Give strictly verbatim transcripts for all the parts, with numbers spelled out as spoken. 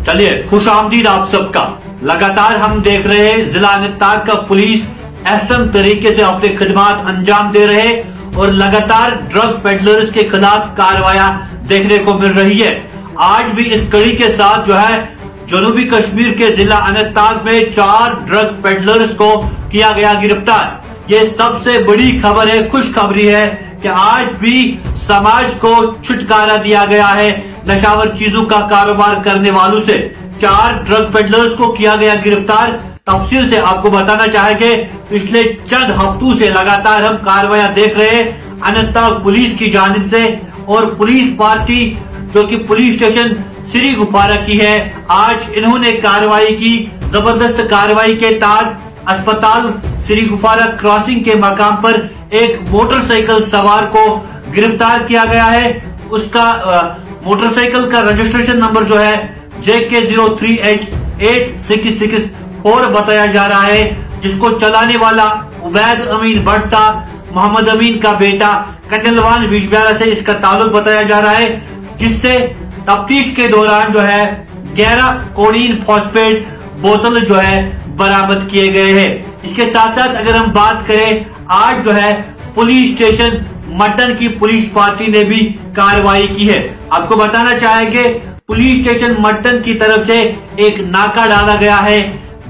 चलिए खुशामदीद आप सबका। लगातार हम देख रहे हैं जिला अनंतनाग का पुलिस अहसन तरीके से अपने खिदमात अंजाम दे रहे और लगातार ड्रग पेडलर्स के खिलाफ कार्रवाई देखने को मिल रही है। आज भी इस कड़ी के साथ जो है जनूबी कश्मीर के जिला अनंतनाग में चार ड्रग पेडलर्स को किया गया गिरफ्तार। ये सबसे बड़ी खबर है, खुशखबरी है कि आज भी समाज को छुटकारा दिया गया है नशावर चीजों का कारोबार करने वालों से। चार ड्रग पेडलर्स को किया गया गिरफ्तार। तफसील से आपको बताना चाहेंगे, पिछले चंद हफ्तों से लगातार हम कार्रवाई देख रहे हैं अनंतनाग पुलिस की जानिब से, और पुलिस पार्टी जो कि पुलिस स्टेशन श्री गुफारा की है, आज इन्होंने कार्रवाई की। जबरदस्त कार्रवाई के तहत अस्पताल श्री गुफारा क्रॉसिंग के मकाम पर एक मोटरसाइकिल सवार को गिरफ्तार किया गया है। उसका मोटरसाइकिल का रजिस्ट्रेशन नंबर जो है J K zero three H eight six six four बताया जा रहा है, जिसको चलाने वाला उबैद अमीन भट्ट था, मोहम्मद अमीन का बेटा। कंडलवान बिजबियारा से इसका ताल्लुक बताया जा रहा है, जिससे तफ्तीश के दौरान जो है ग्यारह कोडीन फॉस्फेट बोतल जो है बरामद किए गए हैं। इसके साथ साथ अगर हम बात करें, आज जो है पुलिस स्टेशन मटन की पुलिस पार्टी ने भी कार्रवाई की है। आपको बताना चाहेंगे, पुलिस स्टेशन मटन की तरफ से एक नाका डाला गया है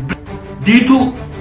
डीटू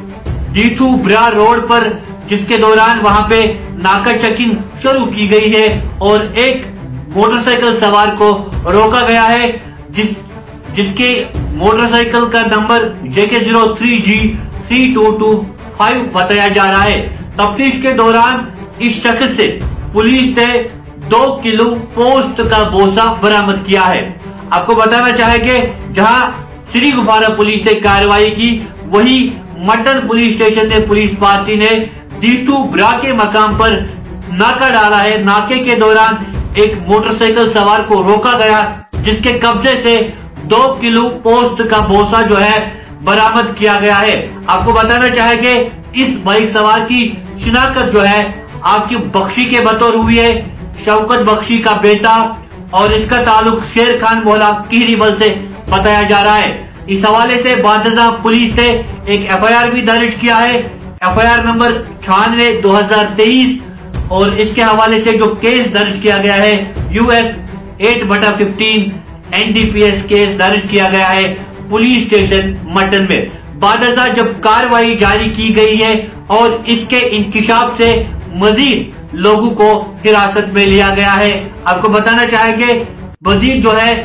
डीटू ब्रा रोड पर, जिसके दौरान वहां पे नाका चेकिंग शुरू की गई है और एक मोटरसाइकिल सवार को रोका गया है, जिस जिसके मोटरसाइकिल का number J K zero three G three two two five बताया जा रहा है। तफ्तीश के दौरान इस शख्स से पुलिस ने दो किलो पोस्ट का बोसा बरामद किया है। आपको बताना चाहेंगे, जहां श्री गुफारा पुलिस ने कार्रवाई की, वही मटन पुलिस स्टेशन ने पुलिस पार्टी ने डीटू ब्रा के मकाम पर नाका डाला है। नाके के दौरान एक मोटरसाइकिल सवार को रोका गया, जिसके कब्जे से दो किलो पोस्ट का बोसा जो है बरामद किया गया है। आपको बताना चाहेंगे, इस बाइक सवार की शिनाख्त जो है आपकी बख्शी के बतौर हुई है, शौकत बख्शी का बेटा, और इसका ताल्लुक शेर खान मोहल्ला कीरीबल से बताया जा रहा है। इस हवाले से बादशाह पुलिस ने एक एफ आई आर भी दर्ज किया है, एफ आई आर नंबर छियानवे दो हजार तेईस, और इसके हवाले से जो केस दर्ज किया गया है यू एस एट बटा fifteen N D P S case दर्ज किया गया है पुलिस स्टेशन मटन में। बादशाह जब कार्रवाई जारी की गई है और इसके इंकिशाफ से मजीद लोगों को हिरासत में लिया गया है। आपको बताना चाहेंगे, मजीद जो है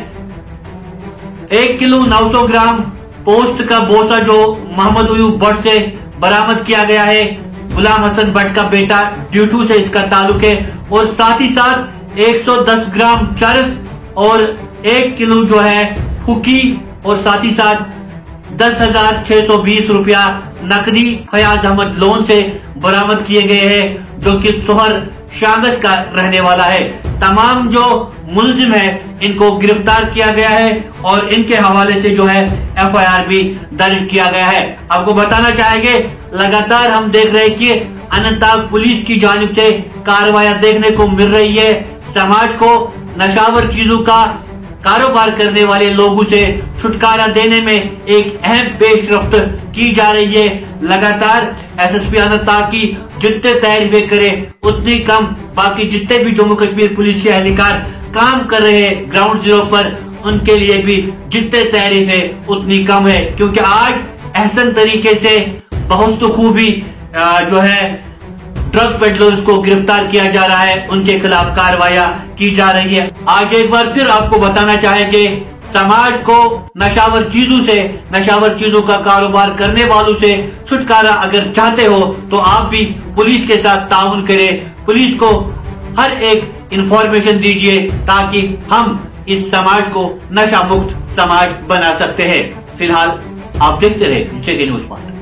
एक किलो नौ सौ ग्राम पोस्ट का बोसा जो मोहम्मद अयूब भट्ट से बरामद किया गया है, गुलाम हसन भट्ट का बेटा, ड्यूटू से इसका ताल्लुक है, और साथ ही साथ एक सौ दस ग्राम चरस और एक किलो जो है फुकी, और साथ ही साथ दस हजार छह सौ बीस रुपया नकदी फयाज अहमद लोन से बरामद किए गए हैं, जो कि सोहर शांगस का रहने वाला है। तमाम जो मुलजिम है इनको गिरफ्तार किया गया है और इनके हवाले से जो है एफ आई आर भी दर्ज किया गया है। आपको बताना चाहेंगे, लगातार हम देख रहे हैं कि अनंतनाग पुलिस की जानिब से कार्रवाई देखने को मिल रही है। समाज को नशावर चीजों का कारोबार करने वाले लोगों से छुटकारा देने में एक अहम पेशरफ्त की जा रही है। लगातार एस एस पी अनंतनाग की जितने तारीफें करें उतनी कम, बाकी जितने भी जम्मू कश्मीर पुलिस के एहलकार काम कर रहे हैं ग्राउंड जीरो पर, उनके लिए भी जितने तारीफें उतनी कम है, क्योंकि आज एहसन तरीके से बहुत खूबी जो है ड्रग पेडलर्स को गिरफ्तार किया जा रहा है, उनके खिलाफ कार्रवाई की जा रही है। आज एक बार फिर आपको बताना चाहेंगे, समाज को नशावर चीजों से, नशावर चीजों का कारोबार करने वालों से छुटकारा अगर चाहते हो तो आप भी पुलिस के साथ ताउन करें, पुलिस को हर एक इंफॉर्मेशन दीजिए, ताकि हम इस समाज को नशा मुक्त समाज बना सकते हैं। फिलहाल आप देखते रहे जेके न्यूज पॉइंट।